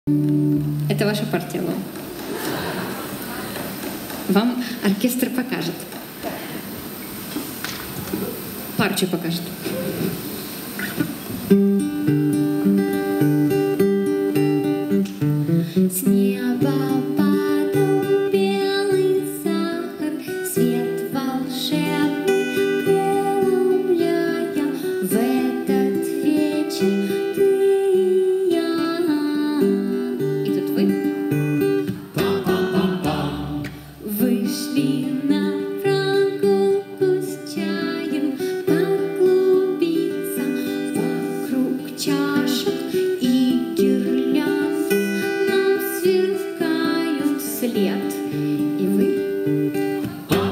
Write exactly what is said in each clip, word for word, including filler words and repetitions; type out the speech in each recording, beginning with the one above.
Это ваша партия, Ло. Вам оркестр покажет. Партию покажет. С неба падал белый сахар, свет волшебный преломляя. В этот вечер ты и я. И тут вы. Вышли на прогулку с чаем, поклубиться вокруг чашек и гирлянд. Нам сверкают след, и вы.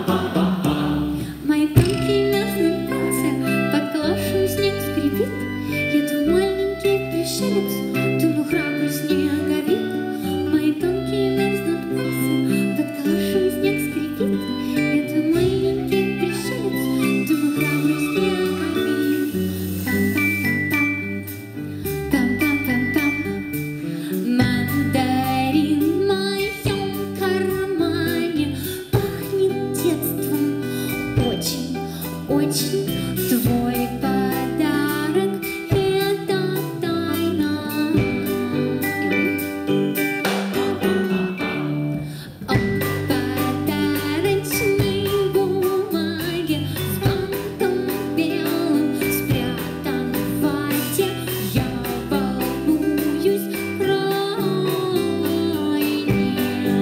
Мои танки мерзнут в танце, под калашем снег скрипит. Еду маленький пришелец, думаю, храбрый снеговик. Мои танки мерзнут в танце, под калашем снег скрипит. Еду маленький пришелец, думаю, храбрый снеговик. Там-там-там-там, мандарин в моем кармане пахнет детством, очень, очень. Твой подарок — это тайна. От подарочной бумаги с бантом белым спрятан в вате. Я волнуюсь крайне.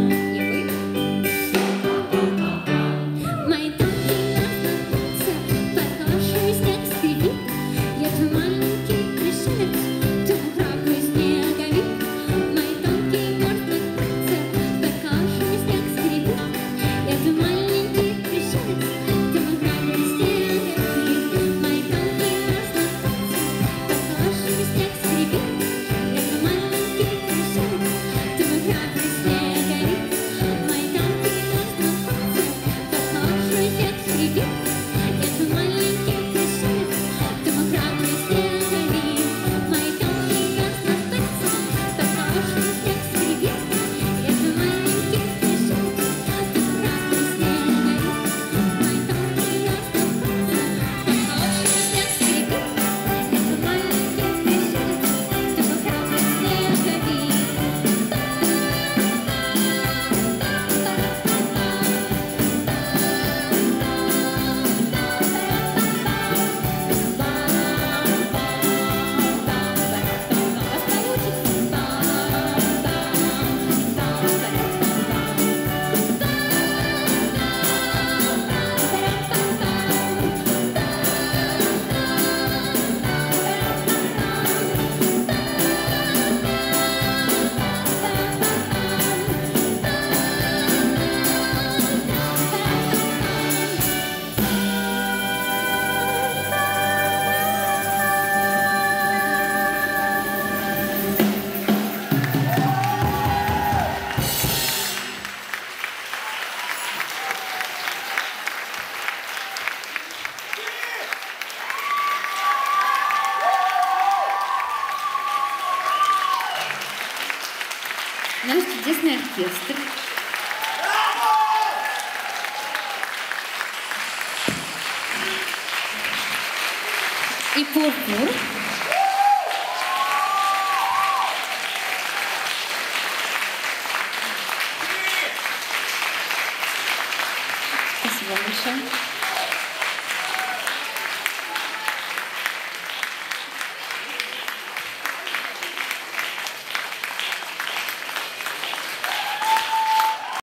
Мои танки мерзнутся, под калашем снег скрипит. Я твой маленький пришелец, думаю, храбрый снеговик. Мои танки мерзнутся, под калашем снег скрипит. Я твой маленький пришелец, думаю, храбрый снеговик. Мои танки мерзнутся, под калашем снег скрипит. Я твой маленький пришелец, думаю, храбрый снеговик. Мои танки мерзнутся, под калашем снег скрипит. Я твой маленький пришелец, думаю, храбрый снеговик. Мои танки мерзнутся, под калашем снег скрипит. Я твой маленький пришелец, думаю, храбрый снеговик. Мои танки мерзнутся, под калашем снег скрипит. Я твой маленький пришелец, думаю, храбрый Наш чудесный оркестр. И пурпур. Спасибо большое.